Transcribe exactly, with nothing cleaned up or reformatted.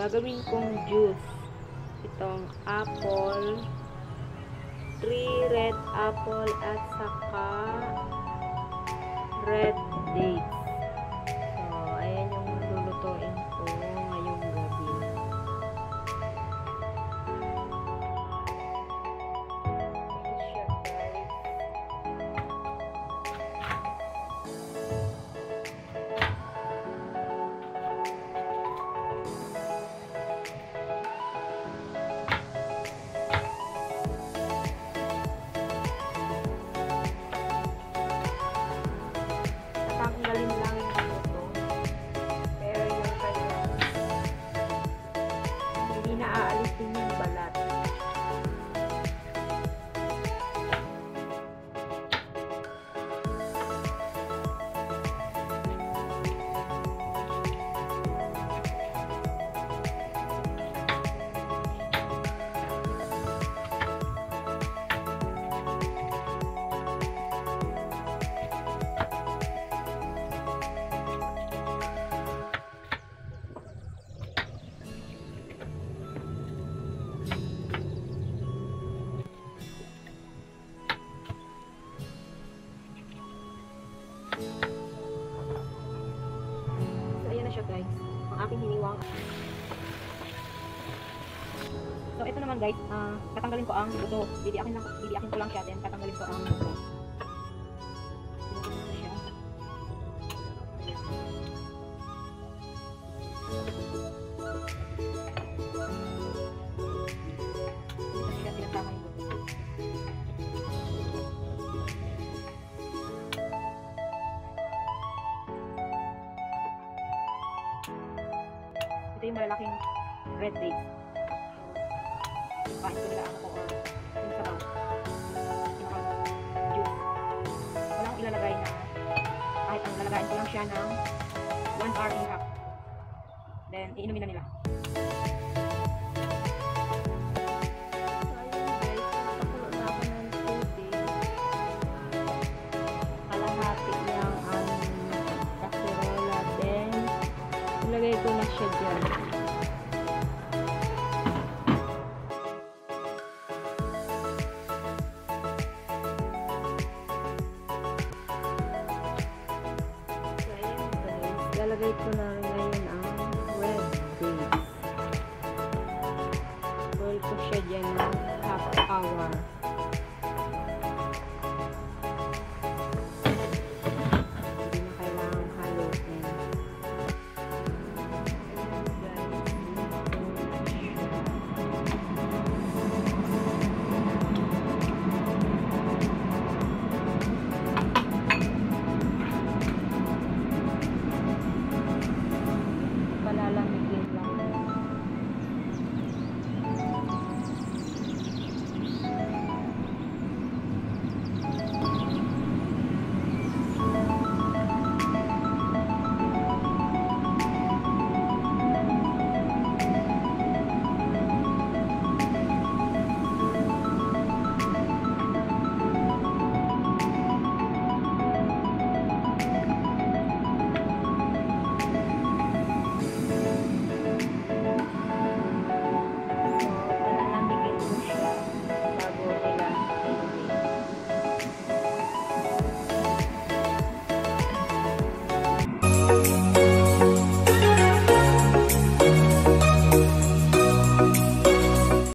gagawin kong juice. Itong apple, three red apple at saka red dates. So, ayan yung lulutuin ko ngayong gabi. Tanggalin lang yung ito. Pero yung kanya hindi na aalisin yung balat. Siya guys, ang aking hiniwang. So ito naman guys, uh, tatanggalin ko ang buto. Didiakin lang, didiakin ko lang siya, then tatanggalin ko ang buto. Siya. Dito siya tinatama yung buto. Ito yung malalaking red dates. Kain ko nila ako or yung sabaw. Yung juice. Wala akong ilalagay na kahit ang lalagayin ko lang siya ng one hour and a half. Then, iinumin na nila. Ilagay ko na siya dyan. So, ayan guys. Lalagay ko na ngayon ang red dates. Boil ko siya dyan ng half hour.